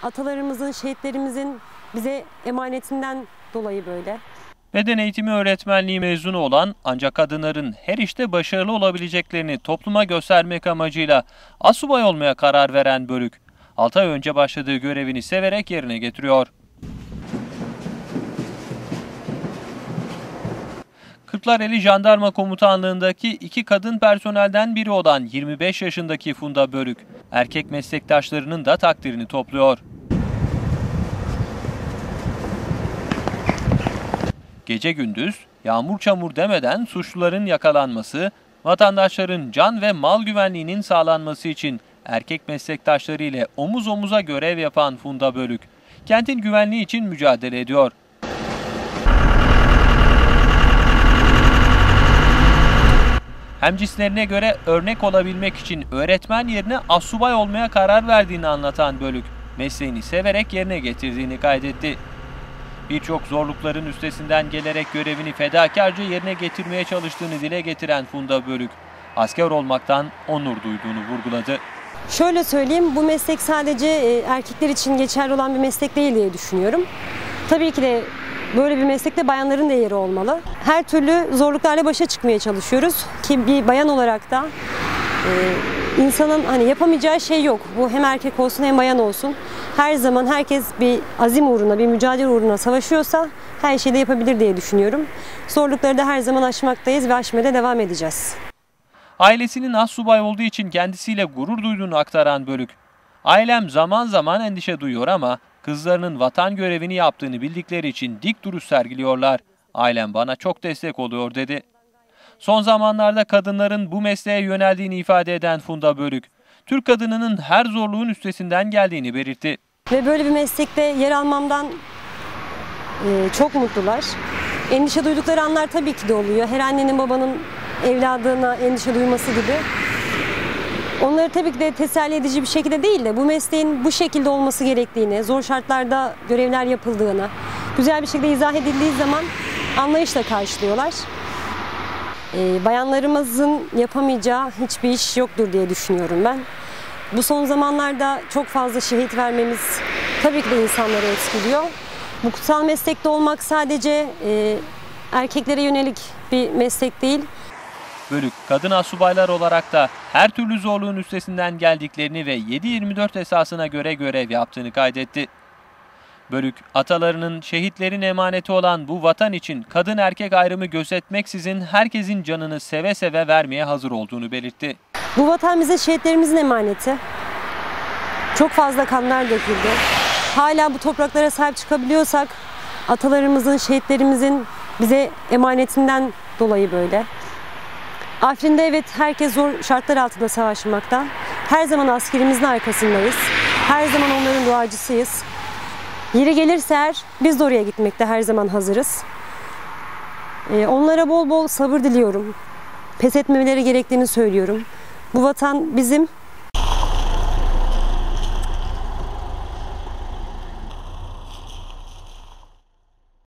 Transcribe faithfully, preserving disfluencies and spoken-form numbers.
Atalarımızın, şehitlerimizin bize emanetinden dolayı böyle. Beden eğitimi öğretmenliği mezunu olan ancak kadınların her işte başarılı olabileceklerini topluma göstermek amacıyla asubay olmaya karar veren Bölük, altı ay önce başladığı görevini severek yerine getiriyor. Kırklareli Jandarma Komutanlığı'ndaki iki kadın personelden biri olan yirmi beş yaşındaki Funda Bölük, erkek meslektaşlarının da takdirini topluyor. Gece gündüz, yağmur çamur demeden suçluların yakalanması, vatandaşların can ve mal güvenliğinin sağlanması için erkek meslektaşları ile omuz omuza görev yapan Funda Bölük, kentin güvenliği için mücadele ediyor. Hemcinslerine göre örnek olabilmek için öğretmen yerine asubay olmaya karar verdiğini anlatan Bölük, mesleğini severek yerine getirdiğini kaydetti. Birçok zorlukların üstesinden gelerek görevini fedakarca yerine getirmeye çalıştığını dile getiren Funda Bölük, asker olmaktan onur duyduğunu vurguladı. Şöyle söyleyeyim, bu meslek sadece erkekler için geçerli olan bir meslek değil diye düşünüyorum. Tabii ki de böyle bir meslekte bayanların da yeri olmalı. Her türlü zorluklarla başa çıkmaya çalışıyoruz ki bir bayan olarak da e, insanın hani yapamayacağı şey yok. Bu hem erkek olsun hem bayan olsun. Her zaman herkes bir azim uğruna, bir mücadele uğruna savaşıyorsa her şeyi de yapabilir diye düşünüyorum. Zorlukları da her zaman aşmaktayız ve aşmaya da devam edeceğiz. Ailesinin astsubay olduğu için kendisiyle gurur duyduğunu aktaran Bölük, "Ailem zaman zaman endişe duyuyor ama kızlarının vatan görevini yaptığını bildikleri için dik duruş sergiliyorlar. Ailem bana çok destek oluyor," dedi. Son zamanlarda kadınların bu mesleğe yöneldiğini ifade eden Funda Bölük, Türk kadınının her zorluğun üstesinden geldiğini belirtti. Ve böyle bir meslekte yer almamdan e, çok mutlular. Endişe duydukları anlar tabii ki de oluyor. Her annenin babanın evladına endişe duyması gibi. Onları tabii ki de teselli edici bir şekilde değil de bu mesleğin bu şekilde olması gerektiğini, zor şartlarda görevler yapıldığını güzel bir şekilde izah edildiği zaman anlayışla karşılıyorlar. Ee, bayanlarımızın yapamayacağı hiçbir iş yoktur diye düşünüyorum ben. Bu son zamanlarda çok fazla şehit vermemiz tabii ki de insanları etkiliyor. Bu kutsal meslekte olmak sadece e, erkeklere yönelik bir meslek değil. Bölük, kadın astsubaylar olarak da her türlü zorluğun üstesinden geldiklerini ve yedi yirmi dört esasına göre görev yaptığını kaydetti. Bölük, atalarının, şehitlerin emaneti olan bu vatan için kadın erkek ayrımı gözetmeksizin herkesin canını seve seve vermeye hazır olduğunu belirtti. Bu vatan bize şehitlerimizin emaneti. Çok fazla kanlar döküldü. Hala bu topraklara sahip çıkabiliyorsak atalarımızın, şehitlerimizin bize emanetinden dolayı böyle. Afrin'de evet herkes zor şartlar altında savaşmakta. Her zaman askerimizin arkasındayız. Her zaman onların duacısıyız. Yeri gelirse eğer biz de oraya gitmekte her zaman hazırız. Ee, onlara bol bol sabır diliyorum. Pes etmemeleri gerektiğini söylüyorum. Bu vatan bizim.